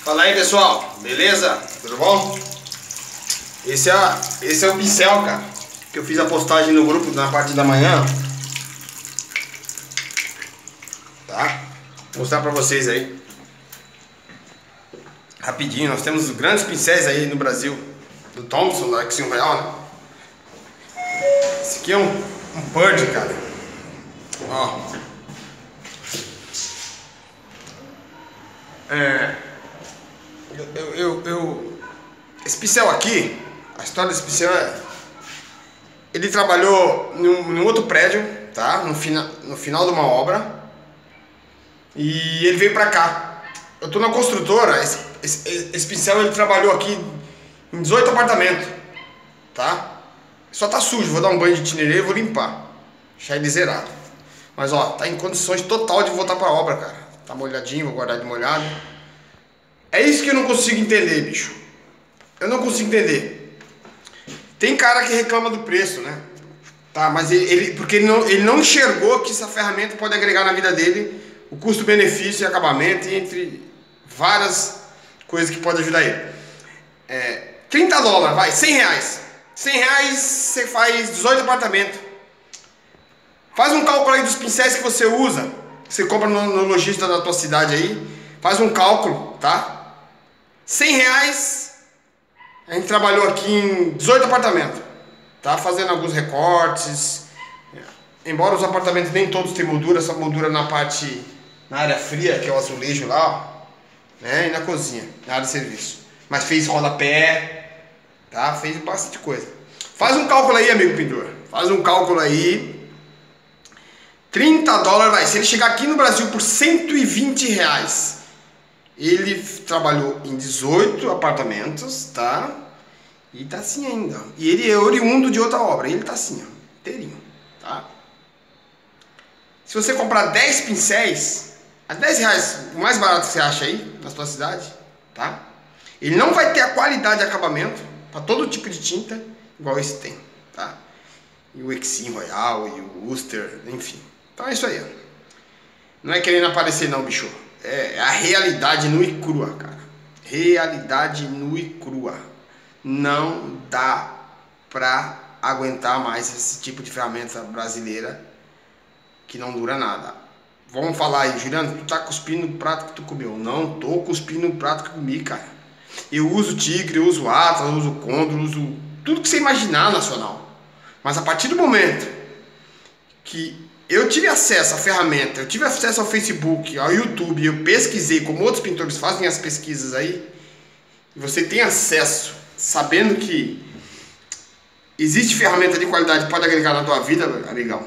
Fala aí, pessoal, beleza? Tudo bom? Esse é o pincel, cara, que eu fiz a postagem no grupo na parte da manhã. Tá? Vou mostrar pra vocês aí rapidinho. Nós temos grandes pincéis aí no Brasil, do Thompson, da X1 Real, né? Esse aqui é um Bird, cara. Ó. Esse pincel aqui, a história desse pincel é... Ele trabalhou num outro prédio, tá? No final de uma obra. E ele veio pra cá. Eu tô na construtora. Esse pincel ele trabalhou aqui em 18 apartamentos, tá? Só tá sujo, vou dar um banho de tinerê e vou limpar. Deixar ele zerado. Mas ó, tá em condições total de voltar pra obra, cara. Tá molhadinho, vou guardar ele molhado. É isso que eu não consigo entender, bicho. Eu não consigo entender. Tem cara que reclama do preço, né? Tá, mas porque ele não enxergou que essa ferramenta pode agregar na vida dele o custo-benefício e acabamento, entre várias coisas que podem ajudar ele. $30, vai, R$100. R$100 você faz 18 apartamentos. Faz um cálculo aí dos pincéis que você usa, que você compra no lojista da tua cidade aí. Faz um cálculo, tá? R$100. A gente trabalhou aqui em 18 apartamentos, tá? Fazendo alguns recortes. Embora os apartamentos nem todos tenham moldura, essa moldura na área fria, que é o azulejo lá, ó, né? E na cozinha, na área de serviço. Mas fez rodapé, tá? Fez bastante coisa. Faz um cálculo aí, amigo pintor. Faz um cálculo aí. $30, vai. Se ele chegar aqui no Brasil por R$120, ele trabalhou em 18 apartamentos, tá? E tá assim ainda. E ele é oriundo de outra obra. Ele tá assim, ó, inteirinho, tá? Se você comprar 10 pincéis, a R$10, o mais barato que você acha aí na sua cidade, tá? Ele não vai ter a qualidade de acabamento para todo tipo de tinta igual esse tem, tá? E o X1 Royal e o Worcester, enfim. Então é isso aí, ó. Não é querendo aparecer não, bicho. É a realidade nua e crua, cara. Realidade nua e crua. Não dá pra aguentar mais esse tipo de ferramenta brasileira que não dura nada. Vamos falar aí, Juliano, tu tá cuspindo no prato que tu comeu. Não tô cuspindo no prato que eu comi, cara. Eu uso Tigre, eu uso Atlas, eu uso Condor, eu uso tudo que você imaginar nacional. Mas a partir do momento que eu tive acesso à ferramenta, eu tive acesso ao Facebook, ao YouTube, eu pesquisei como outros pintores fazem as pesquisas aí, e você tem acesso, sabendo que existe ferramenta de qualidade que pode agregar na tua vida, amigão.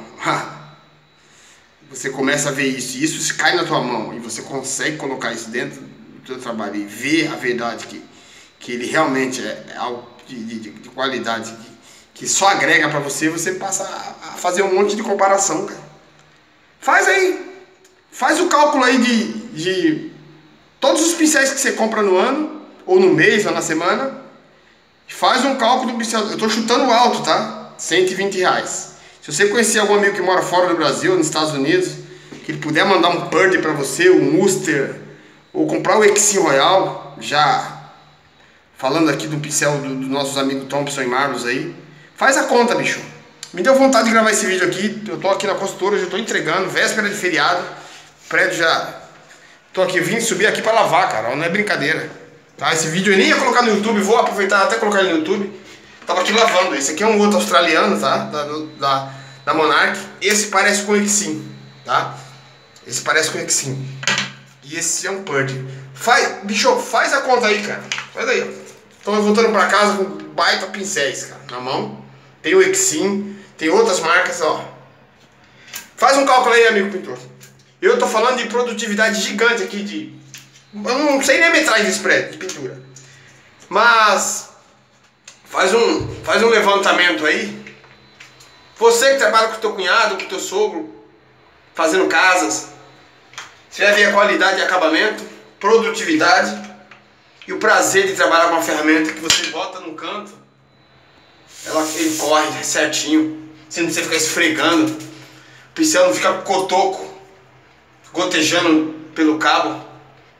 Você começa a ver isso, e isso cai na tua mão, e você consegue colocar isso dentro do teu trabalho e ver a verdade que ele realmente é algo de qualidade, que só agrega pra você, você passa a fazer um monte de comparação, cara. Faz aí, faz o cálculo aí de todos os pincéis que você compra no ano, ou no mês, ou na semana. Faz um cálculo do pincel, eu tô chutando alto, tá? R$120. Se você conhecer algum amigo que mora fora do Brasil, nos Estados Unidos, que ele puder mandar um Bird pra você, um Worcester, ou comprar o X1 Royal, já falando aqui do pincel dos nossos amigos Thompson e Marlos aí, faz a conta, bicho. Me deu vontade de gravar esse vídeo aqui. Eu tô aqui na construtora, já tô entregando, véspera de feriado. O prédio já... Tô aqui, vim subir aqui pra lavar, cara, não é brincadeira. Tá? Esse vídeo eu nem ia colocar no YouTube, vou aproveitar até colocar ele no YouTube. Tava aqui lavando. Esse aqui é um outro australiano, tá? Da Monarch. Esse parece com o X1, tá? Esse parece com o X1. E esse é um Bird. Bicho, faz a conta aí, cara. Faz aí, ó. Tô voltando pra casa com baita pincéis, cara, na mão. Tem o X1, tem outras marcas, ó. Faz um cálculo aí, amigo pintor. Eu tô falando de produtividade gigante aqui eu não sei nem a metragem desse prédio de pintura. Mas faz um levantamento aí. Você que trabalha com o teu cunhado, com o teu sogro, fazendo casas, você vai ver a qualidade de acabamento, produtividade e o prazer de trabalhar com uma ferramenta que você bota no canto, ele corre certinho, você não precisa ficar esfregando, o pincel não fica cotoco, gotejando pelo cabo.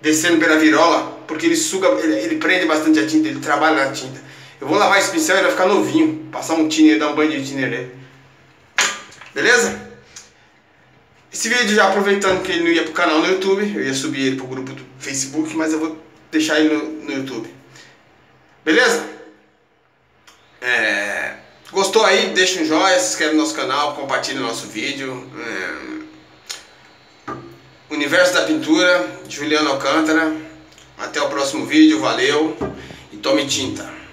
descendo pela virola, porque ele suga, ele prende bastante a tinta, ele trabalha na tinta. Eu vou lavar esse pincel e ele vai ficar novinho, passar um thinner, dar um banho de thinner nele. Beleza? Esse vídeo, já aproveitando que ele não ia pro canal no YouTube, eu ia subir ele pro grupo do Facebook, mas eu vou deixar ele no YouTube. Beleza? Gostou aí? Deixa um joinha, se inscreve no nosso canal, compartilha o nosso vídeo. Universo da Pintura, Juliano Alcântara. Até o próximo vídeo, valeu e tome tinta.